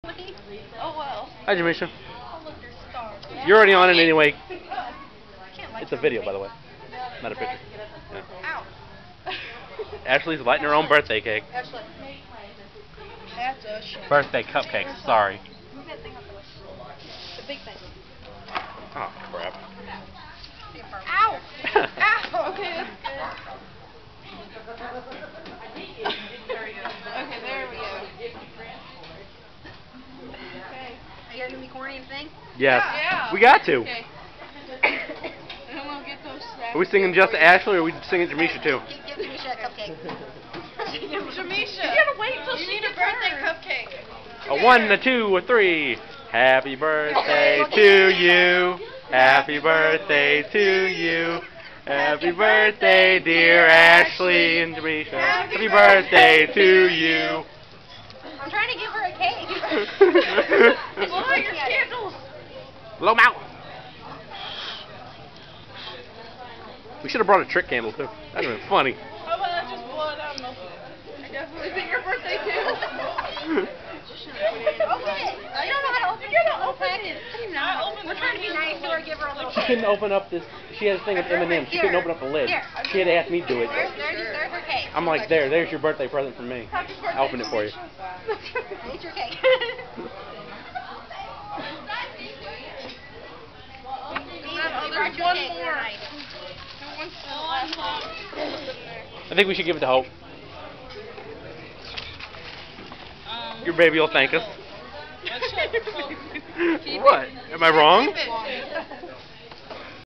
Oh well. Hi, Jamisha. Oh look, there's stars. You're already on it anyway. I can't like It's a video, by the way, not a picture. Yeah. Ow. Ashley's lighting her own birthday cake. Ashley. That's a shame. Birthday cupcakes, sorry. Move that thing up the way. The big thing. Oh, crap. Ow! Ow! Okay, that's good. Okay, there we go. Okay. Are you gonna be corny and sing? Yes. Yeah. We got to. Okay. And then we'll get those Are we singing just Ashley or are we singing Jamisha too? Give Jamisha a cupcake. Jamisha, you gotta wait till you she need gets a birthday hers. cupcake. A 1, a 2, a 3. Happy birthday to you. Happy birthday to you. Happy birthday, dear Ashley and Jamisha. Happy birthday to you. I'm trying to give her a cake. Blow out your candles. Blow 'em out. We should have brought a trick candle too. That'd have been funny. How about I just blow it out and open it? I definitely think your birthday too. Open it. You don't know how to open it. You're gonna open it. We're trying to be nice to her, give her a little She cake. couldn't open up this. She had a thing of M&M's. She couldn't open up the lid. Here. She had to ask me to do it. There's her cake. I'm like, there's your birthday present from me. I'll open it for you. There's your cake. There's one more. One's the last one. I think we should give it to Hope. Your baby will thank us. What? Am I wrong?